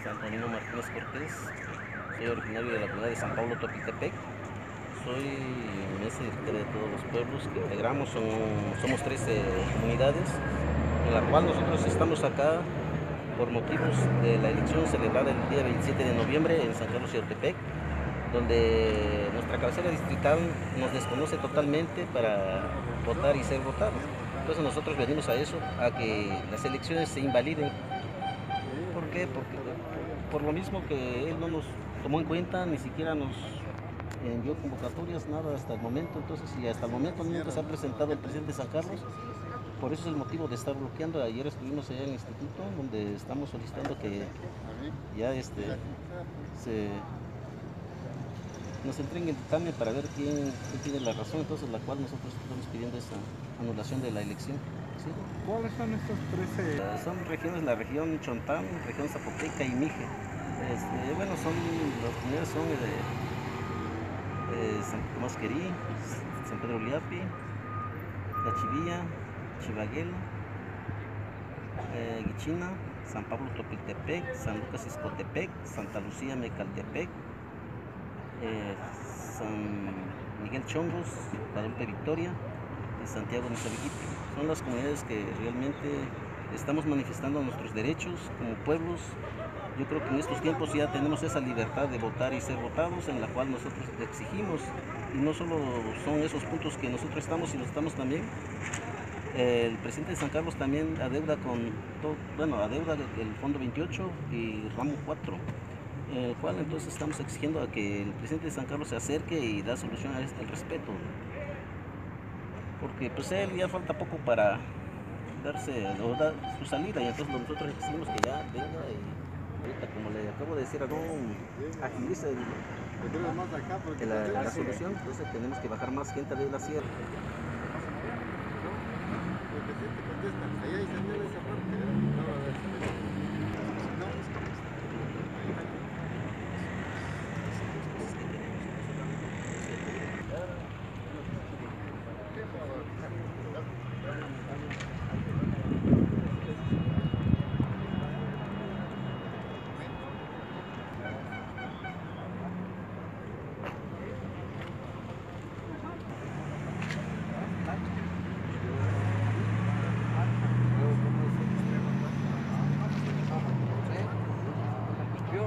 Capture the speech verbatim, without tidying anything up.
Antonino Martínez Cortés, soy originario de la comunidad de San Pablo Topiltepec. Soy mesa directora de todos los pueblos que integramos, son, somos trece comunidades, en la cual nosotros estamos acá por motivos de la elección celebrada el día veintisiete de noviembre en San Carlos Yautepec, donde nuestra cabecera distrital nos desconoce totalmente para votar y ser votados. Entonces nosotros venimos a eso, a que las elecciones se invaliden. ¿Por qué? Porque por lo mismo que él no nos tomó en cuenta, ni siquiera nos envió convocatorias, nada hasta el momento. Entonces, y hasta el momento nunca se ha presentado el presidente de San Carlos. Por eso es el motivo de estar bloqueando. Ayer estuvimos allá en el instituto donde estamos solicitando que ya este, se, nos entreguen el dictamen para ver quién, quién tiene la razón, entonces la cual nosotros estamos pidiendo esa anulación de la elección. ¿Sí? ¿Cuáles son estos trece? Uh, son regiones, la región Chontán, región Zapoteca y Mije. Este, bueno, son, las comunidades son de eh, San Tomás Querí, San Pedro Liapi, Cachivilla, Chivaguel, eh, Guichina, San Pablo Topiltepec, San Lucas Iscotepec, Santa Lucía Mecaltepec, eh, San Miguel Chongos, Guadalupe Victoria y Santiago Misabiquito. Son las comunidades que realmente estamos manifestando nuestros derechos como pueblos. Yo creo que en estos tiempos ya tenemos esa libertad de votar y ser votados, en la cual nosotros exigimos, y no solo son esos puntos que nosotros estamos, sino estamos también, eh, el presidente de San Carlos también adeuda con todo, bueno, adeuda el Fondo veintiocho y Ramo cuatro, el cual entonces estamos exigiendo a que el presidente de San Carlos se acerque y da solución a este, al respeto, porque pues él ya falta poco para darse o dar su salida, y entonces nosotros exigimos que ya venga y ahorita, como le acabo de decir, no agilice el, el, la, la solución. Entonces tenemos que bajar más gente de la sierra.